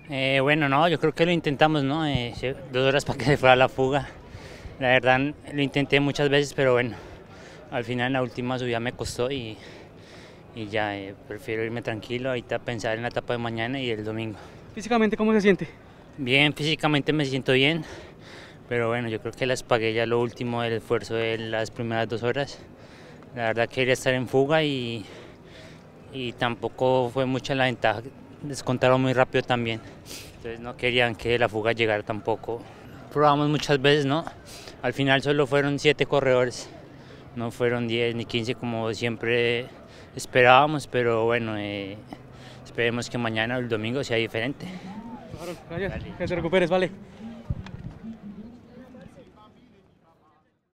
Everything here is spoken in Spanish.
Bueno, no, yo creo que lo intentamos, ¿no? 2 horas para que se fuera la fuga. La verdad lo intenté muchas veces, pero bueno, al final en la última subida me costó y ya prefiero irme tranquilo, ahorita pensar en la etapa de mañana y el domingo. Físicamente, ¿cómo se siente? Bien, físicamente me siento bien, pero bueno, yo creo que las pagué ya lo último del esfuerzo de las primeras 2 horas. La verdad quería estar en fuga y tampoco fue mucha la ventaja, descontaron muy rápido también, entonces no querían que la fuga llegara tampoco. Probamos muchas veces, ¿no? Al final solo fueron 7 corredores, no fueron 10 ni 15 como siempre esperábamos, pero bueno, esperemos que mañana o el domingo sea diferente. Claro, gracias. Dale, Que te chao. recuperes, vale.